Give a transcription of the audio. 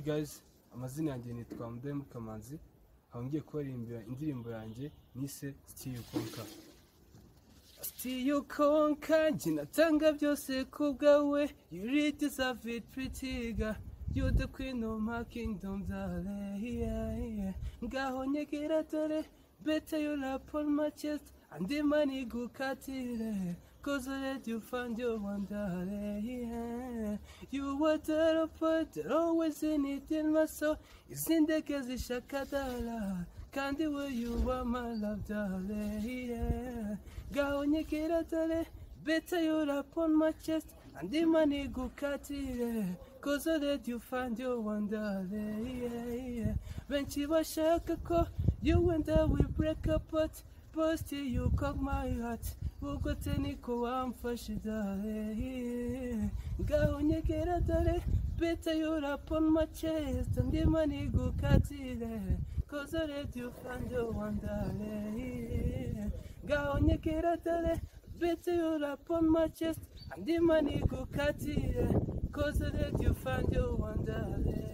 guys, amazina yanjye nitwa MUDAHEMUKA Manzi, aho ngiye kubarimbira indirimbo yanjye nise Still You Conquer. Still you conquer, njye natanga byose kubwawe, you really deserve it pretty girl. You're the queen of my kingdom, darling, yeah. Ngaho nyegera dore, better you rap on my chest, and the money go katire. Cause I let you find your one, darling, yeah. You were the part that always in it in my soul. It's in the kazi shakadala. Can't the way you are my love, darling, yeah. Ngaho nyegera dore, better you rap on my chest, and the money go katire. Cause I let you find your one, darling, yeah. When she was shaka, you and I will break apart, but still you caught my heart. Uko teniko wamfashe, darling. Ngaho nyegera dore, better you rap on my chest, and the money go katire. Cause I let you find your one, darling. Ngaho nyegera dore, better you rap on my chest, and the money go katire. Cause I let you find your one, darling.